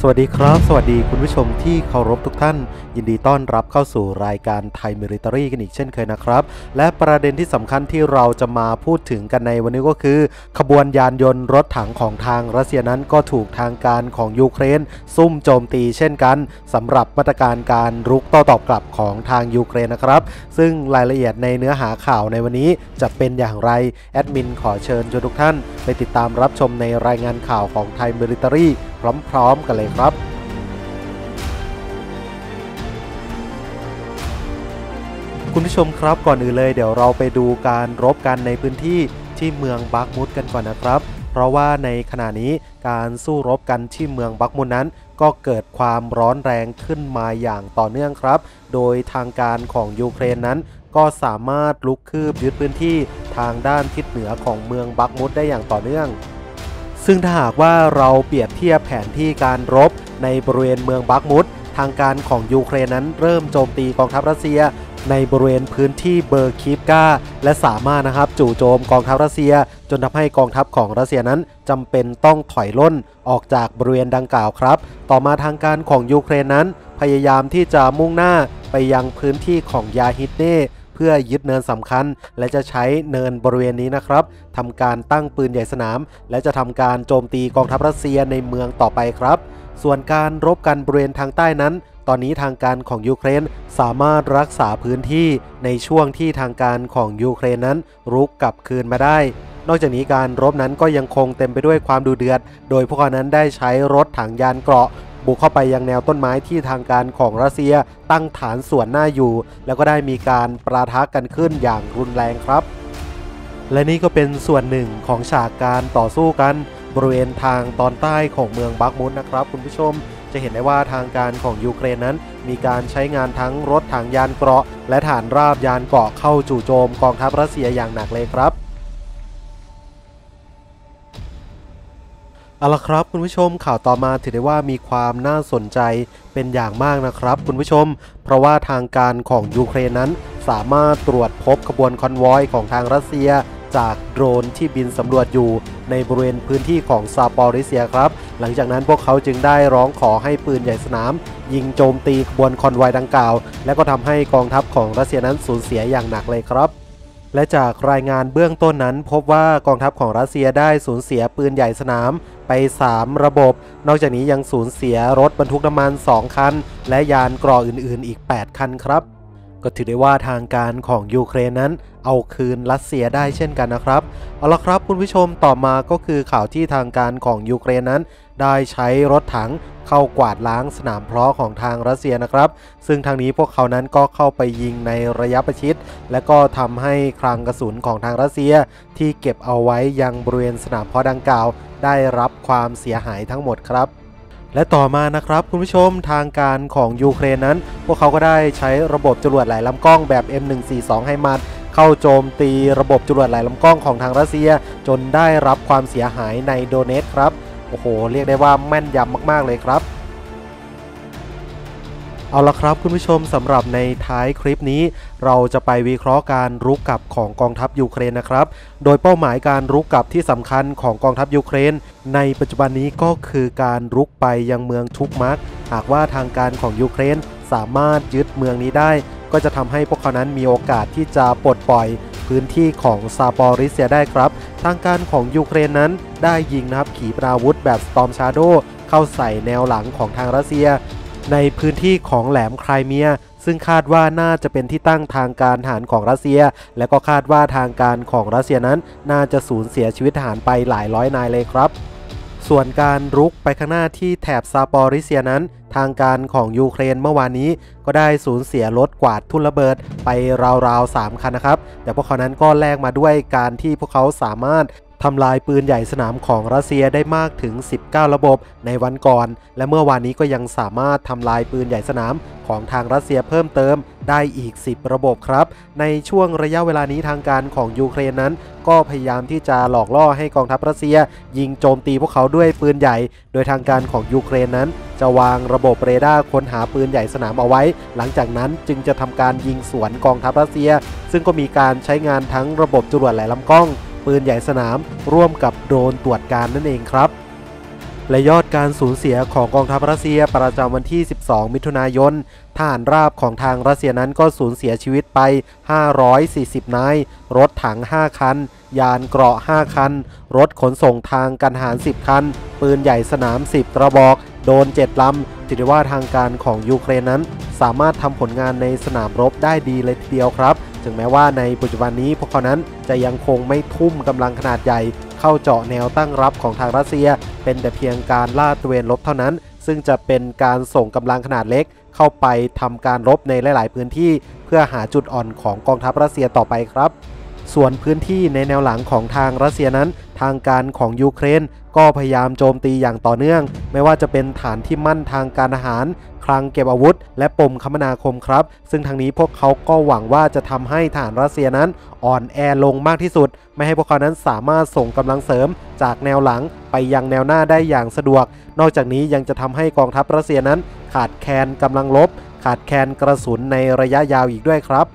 สวัสดีครับสวัสดีคุณผู้ชมที่เคารพทุกท่านยินดีต้อนรับเข้าสู่รายการไทยมิลิเตอรี่กันอีกเช่นเคยนะครับและประเด็นที่สำคัญที่เราจะมาพูดถึงกันในวันนี้ก็คือขบวนยานยนต์รถถังของทางรัสเซียนั้นก็ถูกทางการของยูเครนซุ่มโจมตีเช่นกันสำหรับมาตรการการรุกโต้ตอบกลับของทางยูเครนนะครับซึ่งรายละเอียดในเนื้อหาข่าวในวันนี้จะเป็นอย่างไรแอดมินขอเชิญชวนทุกท่านไปติดตามรับชมในรายงานข่าวของไทยมิลิเตอรี่พร้อมๆกันเลยครับคุณผู้ชมครับก่อนอื่นเลยเดี๋ยวเราไปดูการรบกันในพื้นที่ที่เมืองบักมุดกันก่อนนะครับเพราะว่าในขณะนี้การสู้รบกันที่เมืองบักมุดนั้นก็เกิดความร้อนแรงขึ้นมาอย่างต่อเนื่องครับโดยทางการของยูเครนนั้นก็สามารถลุกคืบยึดพื้นที่ทางด้านทิศเหนือของเมืองบักมุดได้อย่างต่อเนื่องซึ่งถ้าหากว่าเราเปรียบเทียบแผนที่การรบในบริเวณเมืองบักมุดทางการของยูเครนนั้นเริ่มโจมตีกองทัพรัสเซียในบริเวณพื้นที่เบอร์คีฟกาและสามารถจู่โจมกองทัพรัสเซียจนทำให้กองทัพของรัสเซียนั้นจำเป็นต้องถอยล่นออกจากบริเวณดังกล่าวครับต่อมาทางการของยูเครนนั้นพยายามที่จะมุ่งหน้าไปยังพื้นที่ของยาฮิดเน่เพื่อยึดเนินสำคัญและจะใช้เนินบริเวณนี้นะครับทำการตั้งปืนใหญ่สนามและจะทำการโจมตีกองทัพรัสเซียในเมืองต่อไปครับส่วนการรบกันบริเวณทางใต้นั้นตอนนี้ทางการของยูเครนสามารถรักษาพื้นที่ในช่วงที่ทางการของยูเครนนั้นรุกกลับคืนมาได้นอกจากนี้การรบนั้นก็ยังคงเต็มไปด้วยความดุเดือดโดยพวกเขานั้นได้ใช้รถถังยานเกราะบุกเข้าไปยังแนวต้นไม้ที่ทางการของรัสเซียตั้งฐานส่วนหน้าอยู่แล้วก็ได้มีการปะทะกันขึ้นอย่างรุนแรงครับและนี่ก็เป็นส่วนหนึ่งของฉากการต่อสู้กันบริเวณทางตอนใต้ของเมืองบักมุดนะครับคุณผู้ชมจะเห็นได้ว่าทางการของยูเครนนั้นมีการใช้งานทั้งรถถังยานเกราะและฐานราบยานเกราะเข้าจู่โจมกองทัพรัสเซียอย่างหนักเลยครับเอาละครับคุณผู้ชมข่าวต่อมาถือได้ว่ามีความน่าสนใจเป็นอย่างมากนะครับคุณผู้ชมเพราะว่าทางการของยูเครนนั้นสามารถตรวจพบขบวนคอนวอยของทางรัสเซียจากโดรนที่บินสำรวจอยู่ในบริเวณพื้นที่ของซาปอริเซียครับหลังจากนั้นพวกเขาจึงได้ร้องขอให้ปืนใหญ่สนามยิงโจมตีขบวนคอนวอยดังกล่าวและก็ทำให้กองทัพของรัสเซียนั้นสูญเสียอย่างหนักเลยครับและจากรายงานเบื้องต้นนั้นพบว่ากองทัพของรัสเซียได้สูญเสียปืนใหญ่สนามไป3ระบบนอกจากนี้ยังสูญเสียรถบรรทุกน้ำมัน2คันและยานเกราะอื่นๆอีก8คันครับก็ถือได้ว่าทางการของยูเครนนั้นเอาคืนรัสเซียได้เช่นกันนะครับเอาละครับคุณผู้ชมต่อมาก็คือข่าวที่ทางการของยูเครนนั้นได้ใช้รถถังเข้ากวาดล้างสนามเพาะของทางรัสเซียนะครับซึ่งทางนี้พวกเขานั้นก็เข้าไปยิงในระยะประชิดและก็ทำให้คลังกระสุนของทางรัสเซียที่เก็บเอาไว้ยังบริเวณสนามเพาะดังกล่าวได้รับความเสียหายทั้งหมดครับและต่อมานะครับคุณผู้ชมทางการของยูเครนนั้นพวกเขาก็ได้ใช้ระบบจรวดหลายลำกล้องแบบ M142 ให้มาเข้าโจมตีระบบจรวดหลายลำกล้องของทางรัสเซียจนได้รับความเสียหายในโดเนตครับโอ้โหเรียกได้ว่าแม่นยำมากๆเลยครับเอาละครับคุณผู้ชมสำหรับในท้ายคลิปนี้เราจะไปวิเคราะห์การรุกกลับของกองทัพยูเครนนะครับโดยเป้าหมายการรุกกลับที่สำคัญของกองทัพยูเครนในปัจจุบันนี้ก็คือการรุกไปยังเมืองทุกมักหากว่าทางการของยูเครนสามารถยึดเมืองนี้ได้ก็จะทำให้พวกเขานั้นมีโอกาสที่จะปลดปล่อยพื้นที่ของซาปอริเซียได้ครับทางการของยูเครนนั้นได้ยิงนะครับขีปนาวุธแบบ Storm Shadow เข้าใส่แนวหลังของทางรัสเซียในพื้นที่ของแหลมไครเมียซึ่งคาดว่าน่าจะเป็นที่ตั้งทางการทหารของรัสเซียและก็คาดว่าทางการของรัสเซียนั้นน่าจะสูญเสียชีวิตทหารไปหลายร้อยนายเลยครับส่วนการรุกไปข้างหน้าที่แถบซาปอริเซียนั้นทางการของยูเครนเมื่อวานนี้ก็ได้สูญเสียรถกวาดทุ่นระเบิดไปราวๆ3คันนะครับแต่พวกเขานั้นก็แลกมาด้วยการที่พวกเขาสามารถทำลายปืนใหญ่สนามของรัสเซียได้มากถึง19ระบบในวันก่อนและเมื่อวานนี้ก็ยังสามารถทำลายปืนใหญ่สนามของทางรัสเซียเพิ่มเติมได้อีก10ระบบครับในช่วงระยะเวลานี้ทางการของยูเครนนั้นก็พยายามที่จะหลอกล่อให้กองทัพรัสเซียยิงโจมตีพวกเขาด้วยปืนใหญ่โดยทางการของยูเครนนั้นจะวางระบบเรดาร์ค้นหาปืนใหญ่สนามเอาไว้หลังจากนั้นจึงจะทำการยิงสวนกองทัพรัสเซียซึ่งก็มีการใช้งานทั้งระบบจรวดหลายลำกล้องปืนใหญ่สนามร่วมกับโดรนตรวจการนั่นเองครับและยอดการสูญเสียของกองทัพรัสเซียประจำวันที่ 12 มิถุนายนทหารราบของทางรัสเซียนั้นก็สูญเสียชีวิตไป 540 นาย รถถัง 5 คัน ยานเกราะ 5 คัน รถขนส่งทางการทหาร 10 คัน ปืนใหญ่สนาม 10 กระบอก โดรน 7 ลำถือได้ว่าทางการของยูเครนนั้นสามารถทำผลงานในสนามรบได้ดีเลยทีเดียวครับถึงแม้ว่าในปัจจุบันนี้พวกเขานั้นจะยังคงไม่ทุ่มกำลังขนาดใหญ่เข้าเจาะแนวตั้งรับของทางรัสเซียเป็นแต่เพียงการลาดตระเวนรบเท่านั้นซึ่งจะเป็นการส่งกำลังขนาดเล็กเข้าไปทำการรบในหลายๆพื้นที่เพื่อหาจุดอ่อนของกองทัพรัสเซียต่อไปครับส่วนพื้นที่ในแนวหลังของทางรัสเซียนั้นทางการของยูเครนก็พยายามโจมตีอย่างต่อเนื่องไม่ว่าจะเป็นฐานที่มั่นทางการอาหารคลังเก็บอาวุธและปมคมนาคมครับซึ่งทางนี้พวกเขาก็หวังว่าจะทำให้ฐานรัสเซียนั้นอ่อนแอลงมากที่สุดไม่ให้พวกเขานั้นสามารถส่งกำลังเสริมจากแนวหลังไปยังแนวหน้าได้อย่างสะดวกนอกจากนี้ยังจะทำให้กองทัพรัสเซียนั้นขาดแคลนกำลังรบขาดแคลนกระสุนในระยะยาวอีกด้วยครับ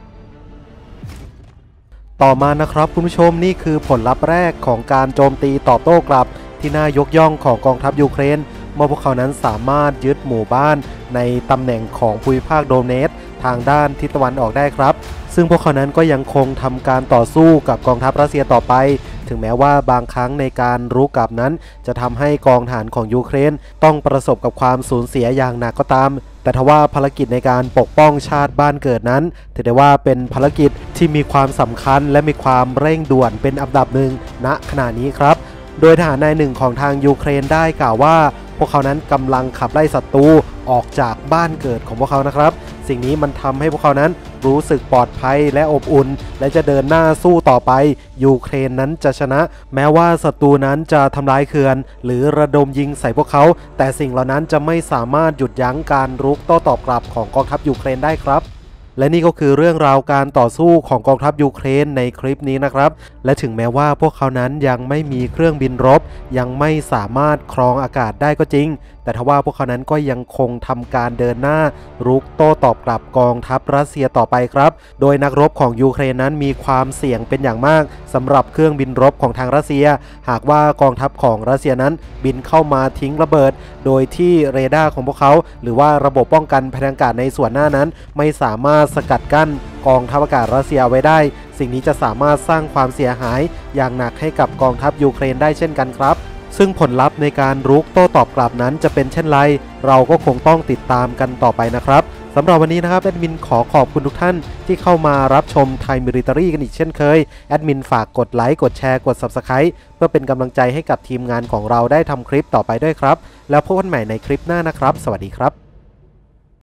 ต่อมานะครับคุณผู้ชมนี่คือผลลัพธ์แรกของการโจมตีตอบโต้กลับที่น่ายกย่องของกองทัพยูเครนเมื่อพวกเขานั้นสามารถยึดหมู่บ้านในตำแหน่งของภูมิภาคโดเนตทางด้านทิศตะวันออกได้ครับซึ่งพวกเขานั้นก็ยังคงทำการต่อสู้กับกองทัพรัสเซียต่อไปถึงแม้ว่าบางครั้งในการรุกกลับนั้นจะทำให้กองทหารของยูเครนต้องประสบกับความสูญเสียอย่างหนักก็ตามแต่ทว่าภารกิจในการปกป้องชาติบ้านเกิดนั้นถือได้ว่าเป็นภารกิจที่มีความสำคัญและมีความเร่งด่วนเป็นอันดับหนึ่งณขณะนี้ครับโดยทหารนายหนึ่งของทางยูเครนได้กล่าวว่าพวกเขานั้นกำลังขับไล่ศัตรูออกจากบ้านเกิดของพวกเขานะครับสิ่งนี้มันทำให้พวกเขานั้นรู้สึกปลอดภัยและอบอุ่นและจะเดินหน้าสู้ต่อไปยูเครนนั้นจะชนะแม้ว่าศัตรูนั้นจะทำลายเขื่อนหรือระดมยิงใส่พวกเขาแต่สิ่งเหล่านั้นจะไม่สามารถหยุดยั้งการรุกโต้ตอบกลับของกองทัพยูเครนได้ครับและนี่ก็คือเรื่องราวการต่อสู้ของกองทัพยูเครนในคลิปนี้นะครับและถึงแม้ว่าพวกเขานั้นยังไม่มีเครื่องบินรบยังไม่สามารถครองอากาศได้ก็จริงแต่ทว่าพวกเขานั้นก็ยังคงทำการเดินหน้ารุกโต้ตอบกลับกองทัพรัสเซียต่อไปครับโดยนักรบของยูเครนนั้นมีความเสี่ยงเป็นอย่างมากสำหรับเครื่องบินรบของทางรัสเซียหากว่ากองทัพของรัสเซียนั้นบินเข้ามาทิ้งระเบิดโดยที่เรดาร์ของพวกเขาหรือว่าระบบป้องกันภัยทางอากาศในส่วนหน้านั้นไม่สามารถสกัดกั้นกองทัพอากาศรัสเซียไว้ได้สิ่งนี้จะสามารถสร้างความเสียหายอย่างหนักให้กับกองทัพยูเครนได้เช่นกันครับซึ่งผลลัพธ์ในการรุกโต้ตอบกลับนั้นจะเป็นเช่นไรเราก็คงต้องติดตามกันต่อไปนะครับสำหรับวันนี้นะครับแอดมินขอขอบคุณทุกท่านที่เข้ามารับชมไทยมิลิตารีกันอีกเช่นเคยแอดมินฝากกดไลค์กดแชร์กด Subscribe เพื่อเป็นกำลังใจให้กับทีมงานของเราได้ทำคลิปต่อไปด้วยครับแล้วพบกันใหม่ในคลิปหน้านะครับสวัสดีครับ